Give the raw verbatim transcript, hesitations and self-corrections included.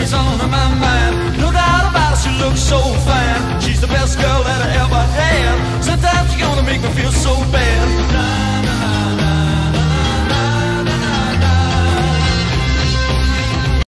always on my mind. No doubt about it, she looks so fine. She's the best girl